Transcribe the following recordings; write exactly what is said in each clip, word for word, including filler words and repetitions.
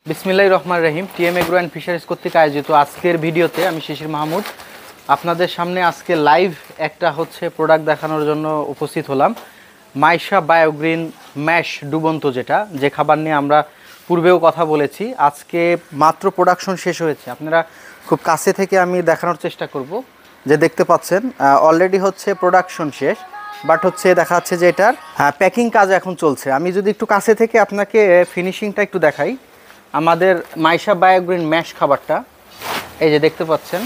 বিসমিল্লাহির রহমানির রহিম। টিএম এগ্রো অ্যান্ড ফিশারিজ কর্তৃক আয়োজিত আজকের ভিডিওতে আমি শিশির মাহমুদ আপনাদের সামনে আজকে লাইভ একটা হচ্ছে প্রোডাক্ট দেখানোর জন্য উপস্থিত হলাম। মাইশা বায়োগ্রিন ম্যাশ ডুবন্ত, যেটা যে খাবার নিয়ে আমরা পূর্বেও কথা বলেছি, আজকে মাত্র প্রোডাকশন শেষ হয়েছে। আপনারা খুব কাছে থেকে আমি দেখানোর চেষ্টা করব। যে দেখতে পাচ্ছেন অলরেডি হচ্ছে প্রোডাকশন শেষ, বাট হচ্ছে দেখা যাচ্ছে যে এটার প্যাকিং কাজ এখন চলছে। আমি যদি একটু কাছে থেকে আপনাকে ফিনিশিংটা একটু দেখাই, আমাদের মাইশা বায়োগ্রিন ম্যাশ খাবারটা এই যে দেখতে পাচ্ছেন।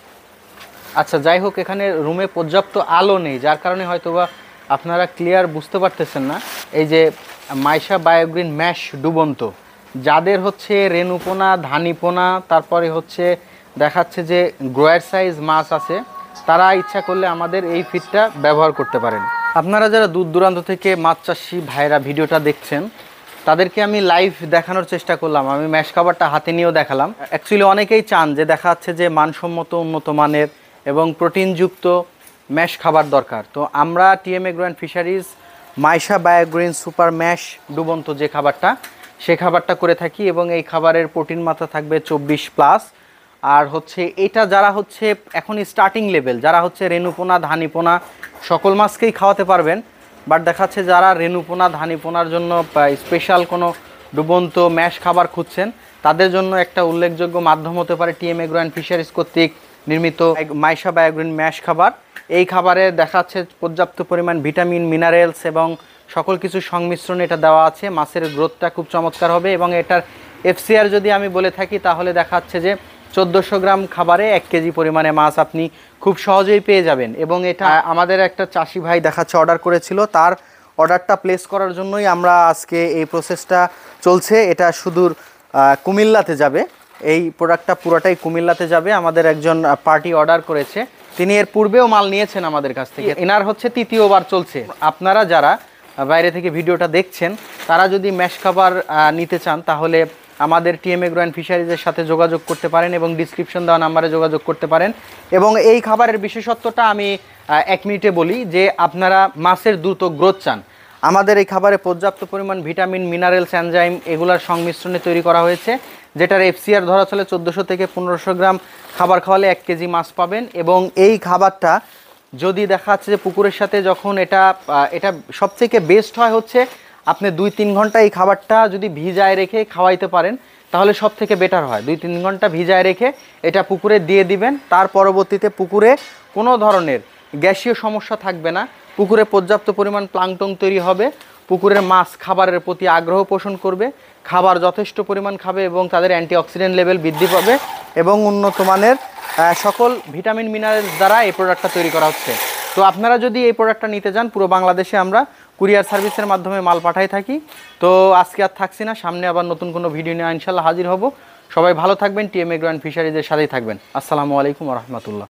আচ্ছা, যাই হোক, এখানে রুমে পর্যাপ্ত আলো নেই, যার কারণে হয়তোবা আপনারা ক্লিয়ার বুঝতে পারতেছেন না। এই যে মাইশা বায়োগ্রিন ম্যাশ ডুবন্ত, যাদের হচ্ছে রেণুপোনা, ধানিপোনা, তারপরে হচ্ছে দেখাচ্ছে যে গ্রোয়ার সাইজ মাছ আছে, তারা ইচ্ছা করলে আমাদের এই ফিডটা ব্যবহার করতে পারেন। আপনারা যারা দূর দূরান্ত থেকে মাছ চাষি ভাইরা ভিডিওটা দেখছেন, তাদেরকে আমি লাইভ দেখানোর চেষ্টা করলাম। আমি ম্যাশ খাবারটা হাতে নিয়েও দেখালাম। অ্যাকচুয়ালি অনেকেই চান যে দেখা যাচ্ছে যে মানসম্মত, উন্নত মানের এবং প্রোটিনযুক্ত ম্যাশ খাবার দরকার। তো আমরা TM agro and fisheries Maisha biogreen super mash ডুবন্ত যে খাবারটা, সে খাবারটা করে থাকি এবং এই খাবারের প্রোটিন মাত্রা থাকবে চব্বিশ প্লাস। আর হচ্ছে এটা যারা হচ্ছে এখন স্টার্টিং লেভেল, যারা হচ্ছে রেণুপোনা, ধানিপোনা সকল মাছকেই খাওয়াতে পারবেন, বাট দেখাচ্ছে যারা রেণুপোনা, ধানিপোনার জন্য স্পেশাল কোনো ডুবন্ত ম্যাশ খাবার খুঁজছেন, তাদের জন্য একটা উল্লেখযোগ্য মাধ্যম হতে পারে টিএম এগ্রো অ্যান্ড ফিশারিজ কর্তৃক নির্মিত মাইশা বায়োগ্রিন ম্যাশ খাবার। এই খাবারে দেখাচ্ছে পর্যাপ্ত পরিমাণ ভিটামিন, মিনারেলস এবং সকল কিছু সংমিশ্রণে এটা দেওয়া আছে। মাছের গ্রোথটা খুব চমৎকার হবে এবং এটার এফসিআর যদি আমি বলে থাকি, তাহলে দেখাচ্ছে যে চোদ্দোশো গ্রাম খাবারে এক কেজি পরিমাণে মাছ আপনি খুব সহজেই পেয়ে যাবেন। এবং এটা আমাদের একটা চাষি ভাই দেখাচ্ছে অর্ডার করেছিল, তার অর্ডারটা প্লেস করার জন্যই আমরা আজকে এই প্রসেসটা চলছে। এটা সুদূর কুমিল্লাতে যাবে, এই প্রোডাক্টটা পুরোটাই কুমিল্লাতে যাবে। আমাদের একজন পার্টি অর্ডার করেছে, তিনি এর পূর্বেও মাল নিয়েছেন আমাদের কাছ থেকে, এনার হচ্ছে তৃতীয়বার চলছে। আপনারা যারা বাইরে থেকে ভিডিওটা দেখছেন, তারা যদি ম্যাশ খাবার নিতে চান, তাহলে আমাদের টিএম এগ্রো অ্যান্ড ফিশারিজের সাথে যোগাযোগ করতে পারেন এবং ডিসক্রিপশন দেওয়া নাম্বারে যোগাযোগ করতে পারেন। এবং এই খাবারের বিশেষত্বটা আমি এক মিনিটে বলি, যে আপনারা মাছের দ্রুত গ্রোথ চান, আমাদের এই খাবারে পর্যাপ্ত পরিমাণ ভিটামিন, মিনারেলস, এনজাইম এগুলার সংমিশ্রণে তৈরি করা হয়েছে, যেটার এফসিআর ধরা চলে চোদ্দোশো থেকে পনেরোশো গ্রাম খাবার খাওয়ালে এক কেজি মাছ পাবেন। এবং এই খাবারটা যদি দেখা যাচ্ছে যে পুকুরের সাথে যখন এটা এটা সবথেকে বেস্ট হয় হচ্ছে আপনি দুই তিন ঘন্টা এই খাবারটা যদি ভিজায় রেখে খাওয়াইতে পারেন, তাহলে সব থেকে বেটার হয়। দুই তিন ঘন্টা ভিজায় রেখে এটা পুকুরে দিয়ে দিবেন, তার পরবর্তীতে পুকুরে কোনো ধরনের গ্যাসীয় সমস্যা থাকবে না, পুকুরে পর্যাপ্ত পরিমাণ প্লাঙ্কটন তৈরি হবে, পুকুরের মাছ খাবারের প্রতি আগ্রহ পোষণ করবে, খাবার যথেষ্ট পরিমাণ খাবে এবং তাদের অ্যান্টিঅক্সিডেন্ট লেভেল বৃদ্ধি পাবে এবং উন্নত মানের সকল ভিটামিন, মিনারেলস দ্বারা এই প্রোডাক্টটা তৈরি করা হচ্ছে। তো আপনারা যদি এই প্রোডাক্টটা নিতে যান, পুরো বাংলাদেশে আমরা কুরিয়ার সার্ভিসের মাধ্যমে মাল পাঠাই থাকি। তো আজকে আর থাকছি না, সামনে আবার নতুন কোনো ভিডিও নিয়ে ইনশাল্লাহ হাজির হব। সবাই ভালো থাকবেন, টিএম এগ্রো অ্যান্ড ফিশারিজের সাথেই থাকবেন। আসসালামু আলাইকুম ওয়া রাহমাতুল্লাহ।